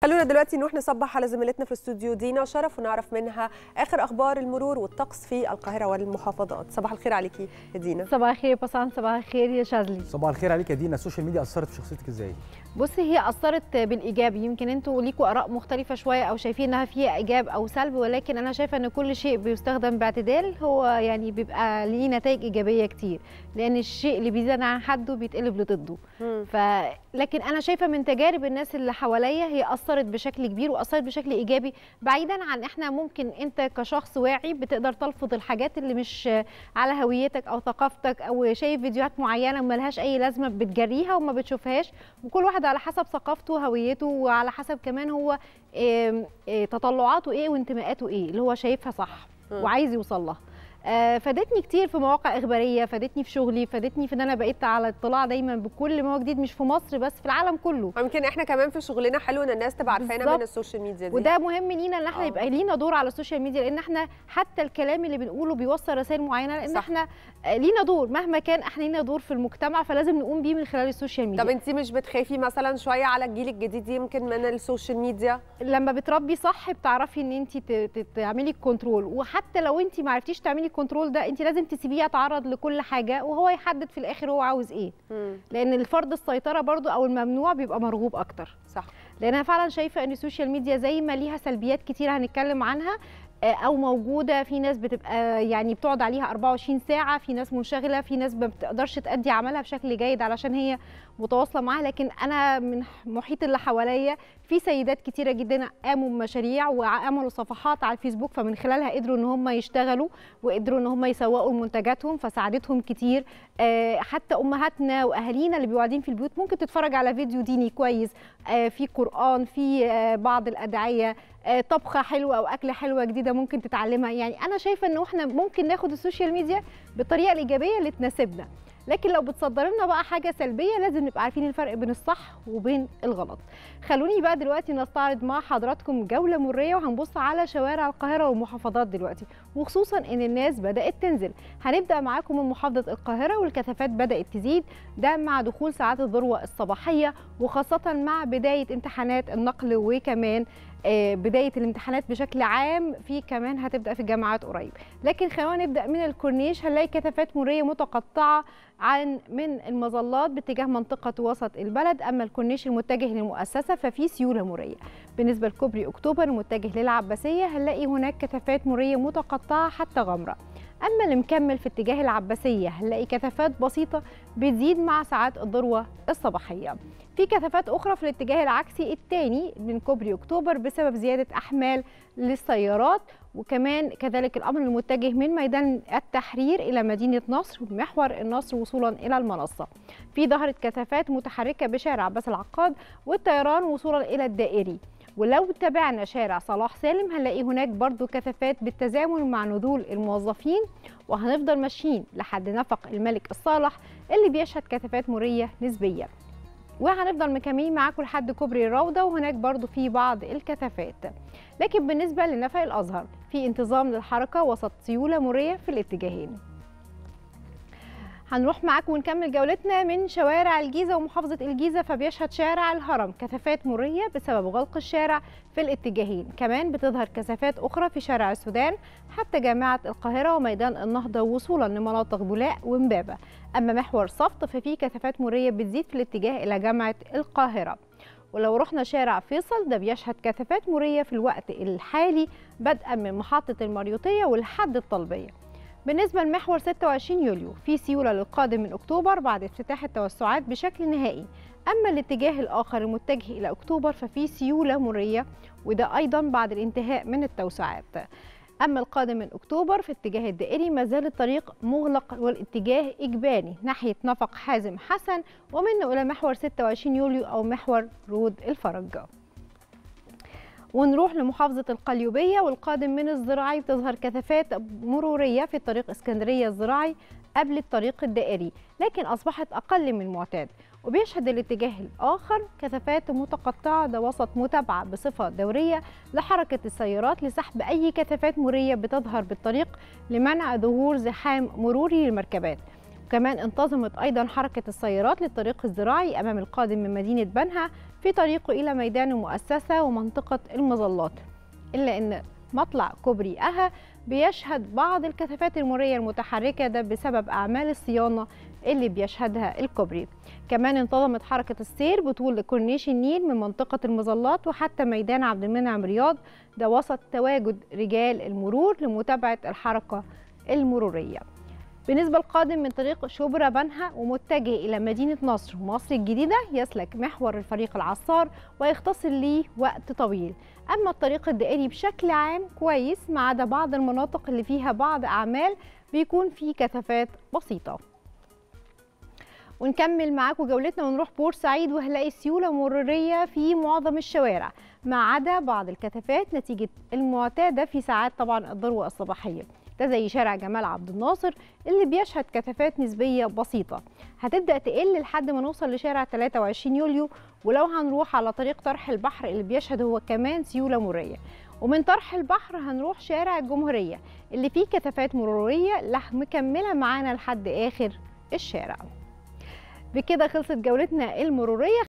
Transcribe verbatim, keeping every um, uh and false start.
خلونا دلوقتي نروح نصبح على زميلتنا في الاستوديو دينا شرف ونعرف منها اخر اخبار المرور والطقس في القاهره والمحافظات. صباح الخير عليكي يا دينا. صباح الخير يا بسان، صباح الخير يا شاذلي. صباح الخير عليك يا دينا. السوشيال ميديا اثرت في شخصيتك ازاي؟ بصي، هي اثرت بالايجاب. يمكن انتوا ليكوا اراء مختلفه شويه او شايفين انها فيها ايجاب او سلب، ولكن انا شايفه ان كل شيء بيستخدم باعتدال هو يعني بيبقى ليه نتائج ايجابيه كتير، لان الشيء اللي بيزيد عن حده بيتقلب لضده. ف لكن انا شايفه من تجارب الناس اللي حواليا هي اثرت بشكل كبير واثرت بشكل ايجابي، بعيدا عن احنا ممكن انت كشخص واعي بتقدر تلفظ الحاجات اللي مش على هويتك او ثقافتك، او شايف فيديوهات معينه ما لهاش اي لازمه بتجريها وما بتشوفهاش، وكل واحد على حسب ثقافته وهويته وعلى حسب كمان هو إيه إيه تطلعاته ايه وانتماءاته ايه اللي هو شايفها صح وعايز يوصل لها. آه فادتني كتير في مواقع اخباريه، فادتني في شغلي، فادتني في ان انا بقيت على اطلاع دايما بكل ما هو جديد، مش في مصر بس في العالم كله. يمكن احنا كمان في شغلنا حلو ان الناس تبقى عارفانا من السوشيال ميديا دي، وده مهم لينا ان احنا أوه. يبقى لينا دور على السوشيال ميديا، لان احنا حتى الكلام اللي بنقوله بيوصل رسائل معينه، لان صح. احنا لينا دور مهما كان، احنا لينا دور في المجتمع، فلازم نقوم بيه من خلال السوشيال ميديا. طب انت مش بتخافي مثلا شويه على الجيل الجديد يمكن من السوشيال ميديا؟ لما بتربي صح بتعرفي ان انت تعملي كنترول، وحتى لو انت ما عرفتيش تعملي كنترول ده انت لازم تسيبيه يتعرض لكل حاجه وهو يحدد في الاخر هو عاوز ايه. مم. لان الفرض السيطره برضو او الممنوع بيبقى مرغوب اكتر. صح. لان انا فعلا شايفه ان السوشيال ميديا زي ما ليها سلبيات كتير هنتكلم عنها او موجوده، في ناس بتبقى يعني بتقعد عليها أربعة وعشرين ساعه، في ناس منشغله، في ناس ما بتقدرش تأدي عملها بشكل جيد علشان هي متواصله معاها. لكن انا من محيط اللي حواليا في سيدات كتيره جدا قاموا بمشاريع وعملوا صفحات على الفيسبوك، فمن خلالها قدروا ان هم يشتغلوا وقدروا ان هم يسوقوا منتجاتهم، فساعدتهم كتير. حتى امهاتنا واهالينا اللي بيبقوا قاعدين في البيوت ممكن تتفرج على فيديو ديني كويس، في قرآن، في بعض الادعيه، طبخه حلوه او اكله حلوه جديده ممكن تتعلمها. يعني انا شايفه ان احنا ممكن ناخد السوشيال ميديا بالطريقه الايجابيه اللي تناسبنا، لكن لو بتصدر لنا بقى حاجه سلبيه لازم نبقى عارفين الفرق بين الصح وبين الغلط. خلوني بقى دلوقتي نستعرض مع حضراتكم جوله مريه وهنبص على شوارع القاهره والمحافظات دلوقتي، وخصوصا ان الناس بدات تنزل. هنبدا معاكم من محافظه القاهره والكثافات بدات تزيد، ده مع دخول ساعات الذروه الصباحيه، وخاصه مع بدايه امتحانات النقل، وكمان بدايه الامتحانات بشكل عام في كمان هتبدا في الجامعات قريب. لكن خلينا نبدا من الكورنيش، هنلاقي كثافات مريه متقطعه عن من المظلات باتجاه منطقه وسط البلد. اما الكورنيش المتجه للمؤسسه ففي سيوله مريه. بالنسبه لكوبري اكتوبر المتجه للعباسيه هنلاقي هناك كثافات مريه متقطعه حتى غمره. اما اللي مكمل في اتجاه العباسيه هنلاقي كثافات بسيطه بتزيد مع ساعات الذروه الصباحيه. في كثافات اخرى في الاتجاه العكسي الثاني من كوبري اكتوبر بسبب زياده احمال للسيارات، وكمان كذلك الامر المتجه من ميدان التحرير الى مدينه نصر ومحور النصر وصولا الى المنصه. في ظهرت كثافات متحركه بشارع عباس العقاد والطيران وصولا الى الدائري. ولو تابعنا شارع صلاح سالم هنلاقي هناك برضو كثافات بالتزامن مع نزول الموظفين، وهنفضل ماشيين لحد نفق الملك الصالح اللي بيشهد كثافات مريه نسبيه، وهنفضل مكملين معاكم لحد كوبري الروضه وهناك برضو في بعض الكثافات. لكن بالنسبه لنفق الازهر في انتظام للحركه وسط سيوله مريه في الاتجاهين. هنروح معاكم ونكمل جولتنا من شوارع الجيزه ومحافظه الجيزه، فبيشهد شارع الهرم كثافات مريه بسبب غلق الشارع في الاتجاهين. كمان بتظهر كثافات اخرى في شارع السودان حتى جامعه القاهره وميدان النهضه وصولا لمناطق بولاق وامبابه. اما محور صفت ففي كثافات مريه بتزيد في الاتجاه الى جامعه القاهره. ولو رحنا شارع فيصل ده بيشهد كثافات مريه في الوقت الحالي بدءا من محطه المريوطيه ولحد الطلبيه. بالنسبة لمحور ستة وعشرين يوليو في سيولة للقادم من أكتوبر بعد افتتاح التوسعات بشكل نهائي. أما الاتجاه الآخر المتجه إلى أكتوبر ففي سيولة مرية، وده أيضا بعد الانتهاء من التوسعات. أما القادم من أكتوبر في اتجاه الدائري ما زال الطريق مغلق والاتجاه إجباري ناحية نفق حازم حسن ومنه إلى محور ستة وعشرين يوليو أو محور رود الفرج. ونروح لمحافظة القليوبية والقادم من الزراعي بتظهر كثافات مرورية في طريق اسكندرية الزراعي قبل الطريق الدائري، لكن أصبحت أقل من المعتاد. وبيشهد الاتجاه الآخر كثافات متقطعة ده وسط متابعة بصفة دورية لحركة السيارات لسحب أي كثافات مرورية بتظهر بالطريق لمنع ظهور زحام مروري للمركبات. كمان انتظمت أيضا حركة السيارات للطريق الزراعي أمام القادم من مدينة بنها في طريقه إلى ميدان المؤسسة ومنطقة المظلات، إلا أن مطلع كوبري أها بيشهد بعض الكثافات المرورية المتحركة، ده بسبب أعمال الصيانة اللي بيشهدها الكوبري. كمان انتظمت حركة السير بطول كورنيش النيل من منطقة المظلات وحتى ميدان عبد المنعم رياض، ده وسط تواجد رجال المرور لمتابعة الحركة المرورية. بالنسبة للقادم من طريق شبرا بنها ومتجه إلى مدينة نصر ومصر الجديدة يسلك محور الفريق العصار ويختصر ليه وقت طويل. أما الطريق الدائري بشكل عام كويس ما عدا بعض المناطق اللي فيها بعض أعمال بيكون فيه كثافات بسيطة. ونكمل معاكم جولتنا ونروح بورسعيد وهنلاقي سيولة مرورية في معظم الشوارع ما عدا بعض الكثافات نتيجة المعتادة في ساعات طبعا الذروة الصباحية، ده زي شارع جمال عبد الناصر اللي بيشهد كثافات نسبية بسيطة هتبدأ تقل لحد ما نوصل لشارع ثلاثة وعشرين يوليو. ولو هنروح على طريق طرح البحر اللي بيشهد هو كمان سيولة مرورية، ومن طرح البحر هنروح شارع الجمهورية اللي فيه كثافات مرورية مكملة معانا لحد آخر الشارع. بكده خلصت جولتنا المرورية.